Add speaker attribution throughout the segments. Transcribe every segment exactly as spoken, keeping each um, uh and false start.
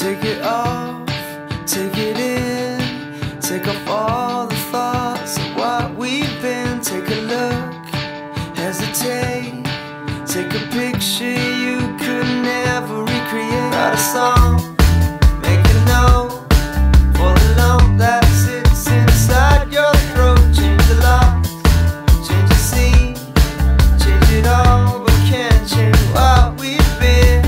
Speaker 1: Take it off, take it in, take off all the thoughts of what we've been. Take a look, hesitate, take a picture you could never recreate. Write a song, make a note for the lump that sits inside your throat. Change the locks, change the scene, change it all, but can't change what we've been.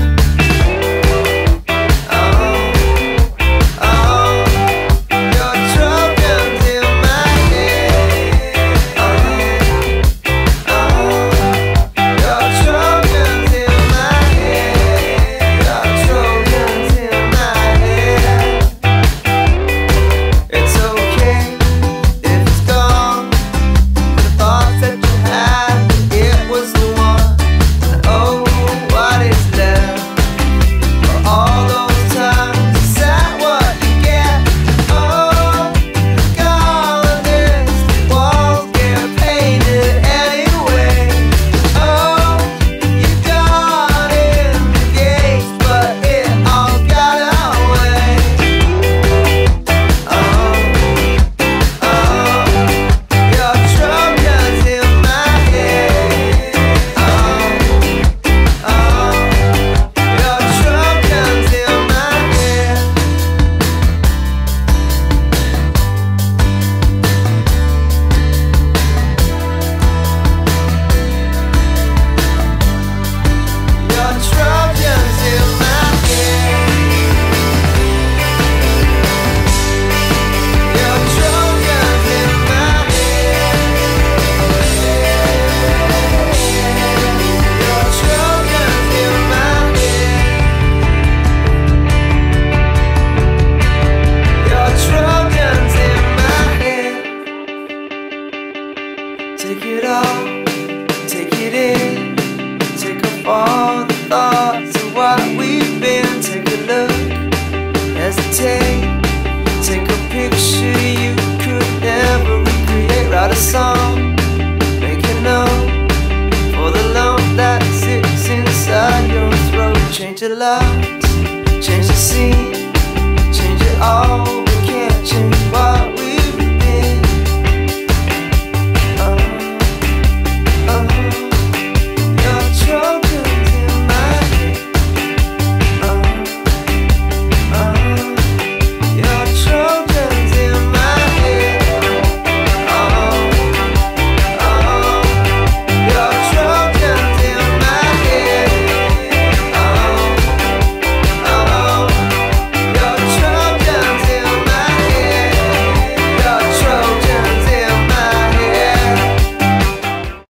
Speaker 1: Take it off, take it in, take off all the thoughts of what we've been. Take a look, hesitate, take a picture you could never recreate. Write a song, make a note for the lump that sits inside your throat. Change the lights, change the scene, change it all.